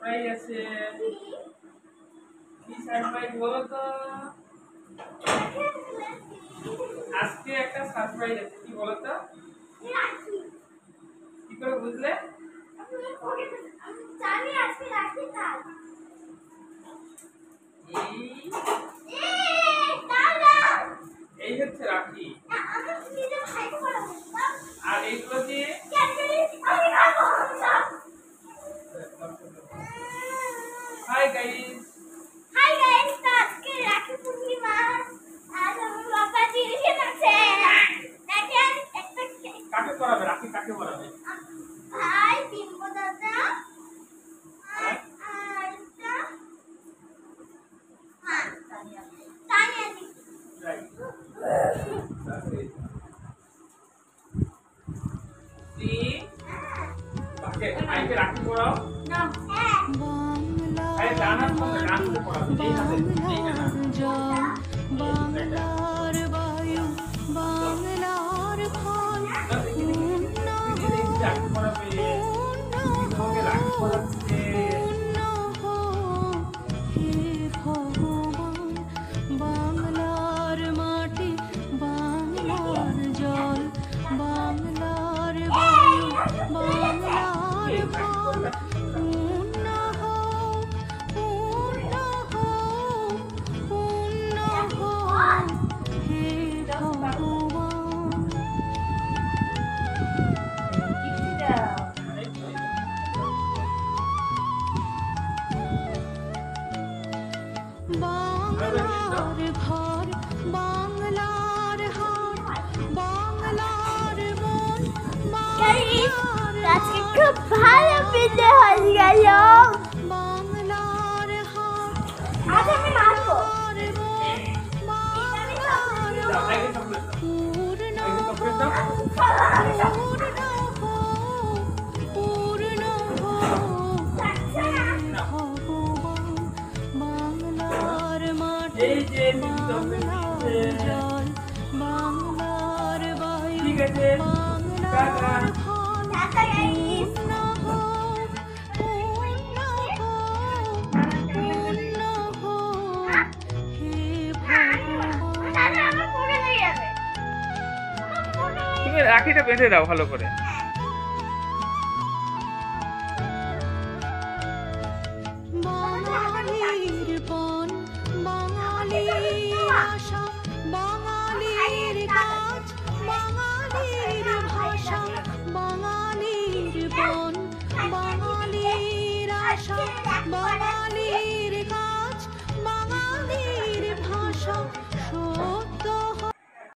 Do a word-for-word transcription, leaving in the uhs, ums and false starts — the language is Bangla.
সারপ্রাইজ আছে। কি সারপ্রাইজ বলো তো? আজকে একটা সারপ্রাইজ আছে, কি বলো তো? কি করে বুঝলে? জানি আজকে রাখি কাল। এই এই হচ্ছে রাখি। আর এইগুলো দিয়ে হাই গাইস, হাই গাইস, আজকে রাখি পূর্ণিমা। আজ আমার বাবা জিনিসে আছে। দেখেন একটা কাকে পরাবে? রাখি কাকে পরাবে? ভাই বিম্বো দাদা আর আরটা মা তানিয়া তানিয়া দি রাইট। জি কাকে আইকে রাখি পরাও না। হ্যাঁ আরে জানার মধ্যে গান করে পরাবে। এই হাতে এই না বাংলার বায়ু বাংলার ফল রাখি পরাবে। তোমাকে রাখি পরাচ্ছে। হে ভগবান, বাংলার মাটি বাংলার জল বাংলার বায়ু বাংলার ফল পূর্ণ হোক পূর্ণ হোক পূর্ণ হোক হে ভগবান। বাংলার ঘর বাংলার হাট বাংলার মন আজকে খুব ভালো বিদে হয়ে গেল। বাংলার হাট আজ আমি মারবো। আইকে চকলেট দাও। পূর্ণ আইকে চকলেট দাও। পূর্ণ হোক পূর্ণ হোক হে ভগবান, বাংলার মাটি এই যে বাংলার জল বাংলার বায়ু ঠিক আছে বাংলার ফল টাটা গাইস। পূর্ণ হোক পূর্ণ হোক পূর্ণ হোক হে ভগবান। দাদা আমার পড়ে হয়ে যাবে। আমার পড়ে হয়ে তুমি রাখিটা বেঁধে দাও ভালো করে। বাঙালির পণ বাঙালির আশা বাঙালির কাজ বাঙালির ভাষা বাঙালির পণ বাঙালির আশা বাঙালির কাজ